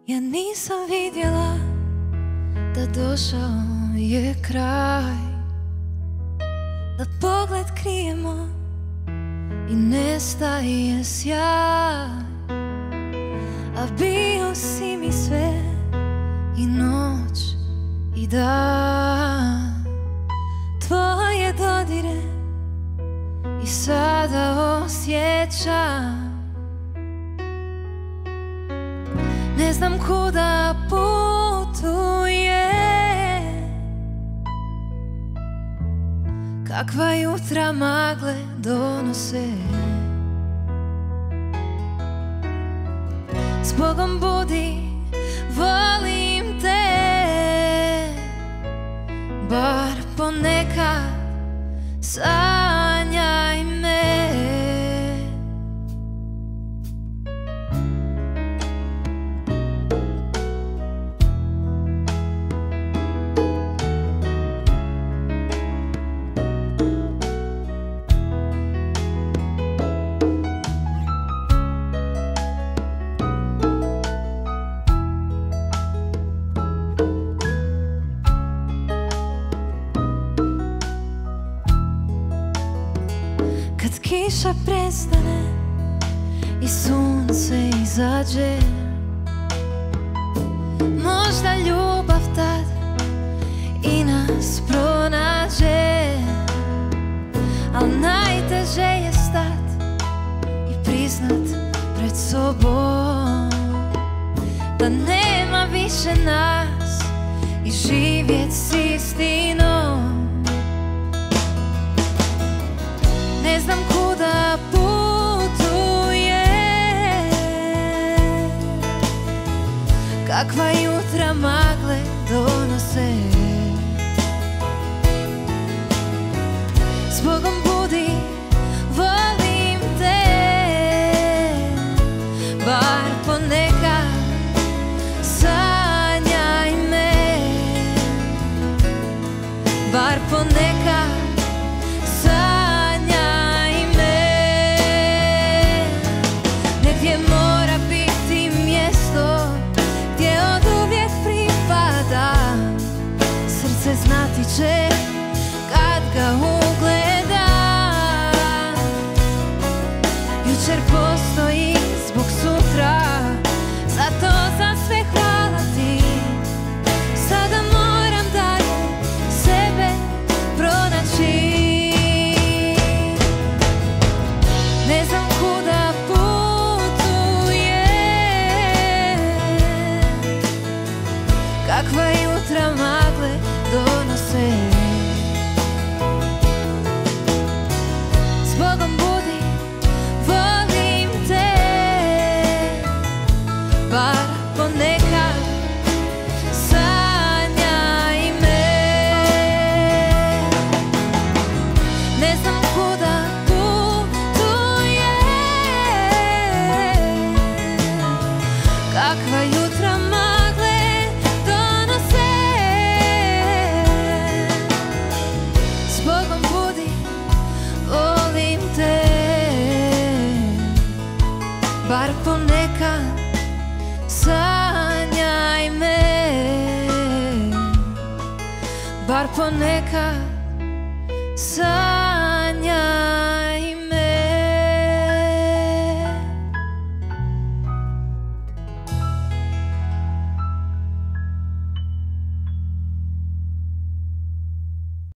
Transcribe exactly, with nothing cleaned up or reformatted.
Ja nisam vidjela da došao je kraj, da pogled krijemo i nestaje sjaj, a bio si mi sve i noć i dan. Tvoje dodire i sada osjećam. Ne znam kuda putuje, kakva jutra magle donose. S Bogom budi, volim te, bar ponekad sanjaj me. Kad kiša prestane i sunce izađe, možda ljubav tad i nas pronađe. Al najteže je stat i priznat pred sobom da nema više nas i živjet s istinom. Ne znam kuda putuje, kakva jutra magle donose. S Bogom budi, volim te, bar ponekad sanjaj me, bar ponekad mora biti mjesto gdje oduvijek pripada. Srce znati će kad ga ugleda. Jučer postoji zbog sutra, zato za sve hvala ti. Sada moram dalje sebe pronaći. Ne znam kuda kakva jutra magle donose. S Bogom budi, volim te, bar ponekad sanjaj me. Ne znam kuda putuje, kakva jutra magle donose. S Bogom budi, volim te, bar ponekad sanjaj me, bar ponekad sanjaj me.